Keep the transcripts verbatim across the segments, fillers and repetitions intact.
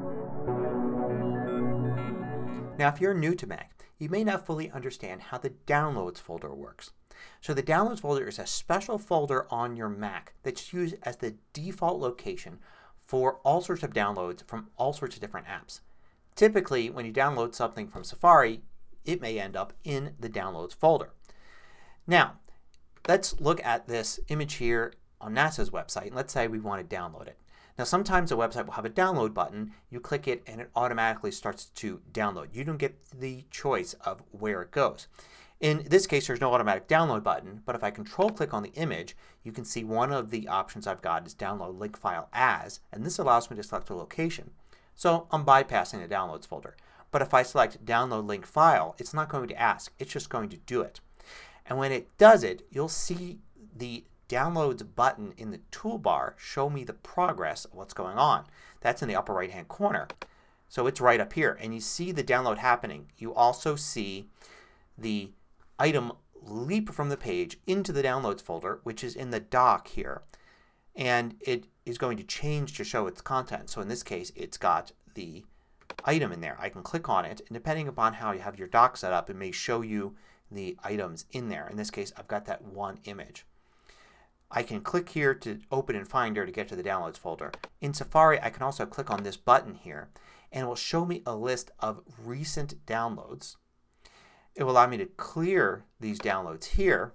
Now if you're new to Mac, you may not fully understand how the Downloads folder works. So the Downloads folder is a special folder on your Mac that's used as the default location for all sorts of downloads from all sorts of different apps. Typically when you download something from Safari, it may end up in the Downloads folder. Now let's look at this image here on NASA's website. Let's say we want to download it. Now sometimes a website will have a download button. You click it and it automatically starts to download. You don't get the choice of where it goes. In this case there's no automatic download button, but if I control click on the image you can see one of the options I've got is download link file as, and this allows me to select a location. So I'm bypassing the downloads folder. But if I select download link file it's not going to ask. It's just going to do it. And when it does it you'll see the Downloads button in the toolbar show me the progress of what's going on. That's in the upper right hand corner. So it's right up here and you see the download happening. You also see the item leap from the page into the Downloads folder, which is in the dock here, and it is going to change to show its content. So in this case it's got the item in there. I can click on it and depending upon how you have your dock set up it may show you the items in there. In this case I've got that one image. I can click here to open in Finder to get to the Downloads folder. In Safari I can also click on this button here and it will show me a list of recent downloads. It will allow me to clear these downloads here,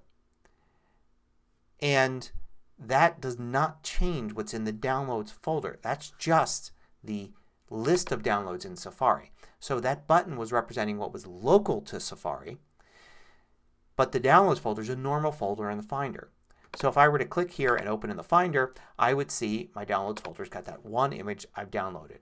and that does not change what's in the Downloads folder. That's just the list of downloads in Safari. So that button was representing what was local to Safari, but the Downloads folder is a normal folder in the Finder. So if I were to click here and open in the Finder I would see my Downloads folder's got that one image I've downloaded.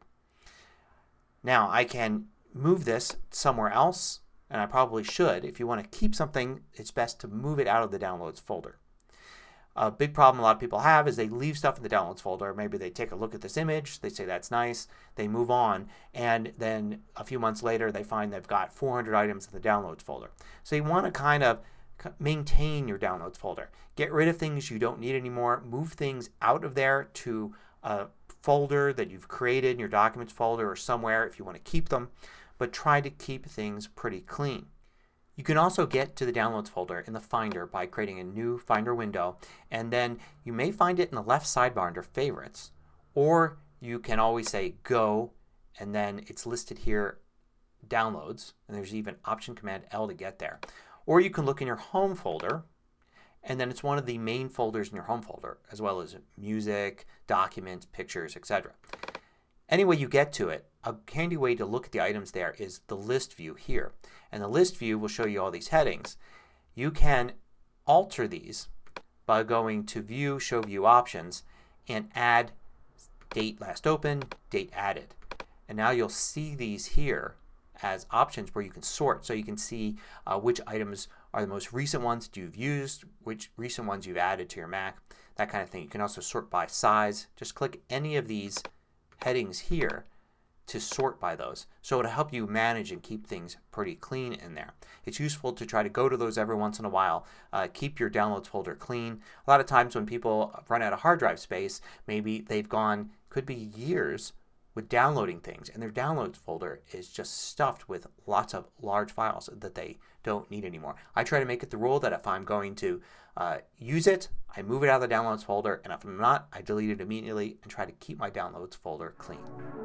Now I can move this somewhere else, and I probably should. If you want to keep something it's best to move it out of the Downloads folder. A big problem a lot of people have is they leave stuff in the Downloads folder. Maybe they take a look at this image, they say that's nice, they move on, and then a few months later they find they've got four hundred items in the Downloads folder. So you want to kind of maintain your Downloads folder. Get rid of things you don't need anymore. Move things out of there to a folder that you've created in your Documents folder or somewhere if you want to keep them. But try to keep things pretty clean. You can also get to the Downloads folder in the Finder by creating a new Finder window, and then you may find it in the left sidebar under Favorites, or you can always say Go and then it's listed here Downloads, and there's even Option Command L to get there. Or you can look in your Home folder and then it's one of the main folders in your Home folder, as well as Music, Documents, Pictures, et cetera. Any way you get to it, a handy way to look at the items there is the list view here. And the list view will show you all these headings. You can alter these by going to View, Show View Options and add Date Last Opened, Date Added. And now you'll see these here as options where you can sort. So you can see uh, which items are the most recent ones you've used, which recent ones you've added to your Mac, that kind of thing. You can also sort by size. Just click any of these headings here to sort by those. So it'll help you manage and keep things pretty clean in there. It's useful to try to go to those every once in a while. Uh, keep your Downloads folder clean. A lot of times when people run out of hard drive space, maybe they've gone, could be years, with downloading things, and their Downloads folder is just stuffed with lots of large files that they don't need anymore. I try to make it the rule that if I'm going to uh, use it, I move it out of the Downloads folder, and if I'm not, I delete it immediately and try to keep my Downloads folder clean.